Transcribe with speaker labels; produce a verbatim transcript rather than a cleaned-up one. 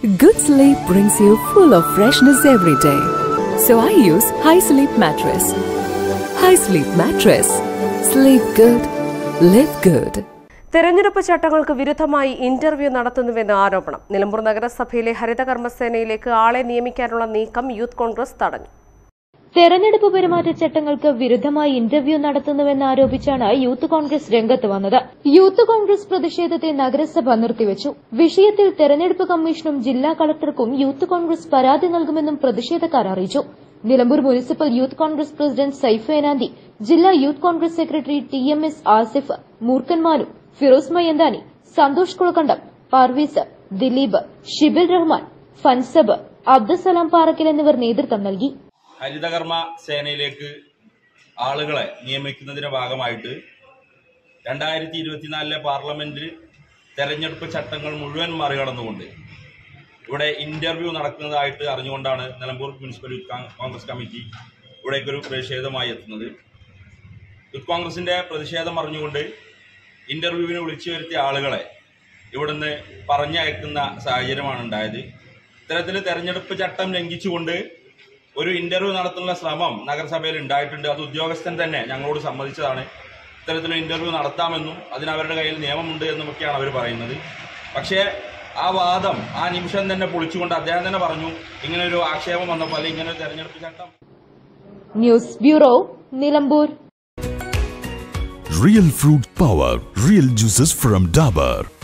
Speaker 1: Good sleep brings you full of freshness every day. So I use High Sleep Mattress. High Sleep Mattress. Sleep good. Live good.
Speaker 2: തെരഞ്ഞെടുപ്പ് ചട്ടങ്ങൾക്ക് വിരുദ്ധമായി interview നടത്തുന്നുവെന്ന ആരോപണം. നിലമ്പൂർ നഗരസഭയിലെ ഹരിത കർമ്മസേനയിലേക്ക് ആളെ നിയമിക്കാനുള്ള നീക്കം youth Congress തടഞ്ഞു.
Speaker 3: തെരഞ്ഞെടുപ്പ് പെരുമാറ്റച്ചട്ടങ്ങൾക്ക് വിരുദ്ധമായി ഇന്റർവ്യൂ നടത്തുന്നുവെന്നാരോപിച്ചാണ് യൂത്ത് കോൺഗ്രസ് രംഗത്ത് വന്നത്. യൂത്ത് കോൺഗ്രസ് പ്രതിഷേധത്തെ നഗരസഭ നിർത്തിവച്ചു. വിഷയത്തിൽ തെരഞ്ഞെടുപ്പ് കമ്മീഷനും ജില്ലാ കളക്ടർക്കും യൂത്ത് കോൺഗ്രസ് പരാതി നൽകുമെന്നും പ്രതിഷേധക്കാർ അറിയിച്ചു. Nilambur municipal youth Congress president Saif Enanthi, ജില്ലാ youth Congress secretary T M S Asif, മൂർക്കൻമാനു, ഫിറോസ് മയന്താനി, സന്തോഷ് കുളക്കണ്ടം, പാർവീസ്, ദിലീപ്, ഷിബിൽ റഹ്മാൻ, ഫൻസബ്, അബ്ദുസലാം പാറക്കൽ എന്നിവർ നേതൃത്വം നൽകി.
Speaker 4: ഹരിതകർമ്മ സേനയിലേക്ക് ആളുകളെ നിയമിക്കുന്നതിന്റെ ഭാഗമായിട്ട് രണ്ടായിരത്തി ഇരുപത്തിനാലിലെ പാർലമെന്റ് തെരഞ്ഞെടുപ്പ് ചട്ടങ്ങൾ മുഴുവൻ മറികടന്നുകൊണ്ട് ഇവിടെ ഇന്റർവ്യൂ നടക്കുന്നതായിട്ട് അറിഞ്ഞുകൊണ്ടാണ് Nilambur municipal youth Congress committee ഇവിടേക്കൊരു പ്രതിഷേധമായി എത്തുന്നത്. യൂത്ത് കോൺഗ്രസിന്റെ പ്രതിഷേധം അറിഞ്ഞുകൊണ്ട് ഇന്റർവ്യൂവിന് വിളിച്ചു വരുത്തിയ ആളുകളെ ഇവിടുന്ന് പറഞ്ഞയക്കുന്ന സാഹചര്യമാണ് ഉണ്ടായത്. ഇത്തരത്തിൽ തെരഞ്ഞെടുപ്പ് ചട്ടം ലംഘിച്ചുകൊണ്ട് ഒരു ഇന്റർവ്യൂ നടത്തുന്ന ശ്രമം നഗരസഭയിൽ ഉണ്ടായിട്ടുണ്ട്. അത് ഉദ്യോഗസ്ഥൻ തന്നെ ഞങ്ങളോട് സമ്മതിച്ചതാണ്. ഇത്തരത്തിലുള്ള ഇന്റർവ്യൂ നടത്താമെന്നും അതിന് അവരുടെ കയ്യിൽ നിയമമുണ്ട് എന്നുമൊക്കെയാണ് അവർ പറയുന്നത്. പക്ഷേ ആ വാദം ആ നിമിഷം തന്നെ പൊളിച്ചുകൊണ്ട് അദ്ദേഹം തന്നെ പറഞ്ഞു, ഇങ്ങനെ ഒരു ആക്ഷേപം വന്നപ്പോൾ അല്ലെങ്കിൽ ഇങ്ങനെ ഒരു തെരഞ്ഞെടുപ്പ് ചട്ടം.
Speaker 3: News bureau, Nilambur.
Speaker 5: Real fruit power, real juices from Dabur.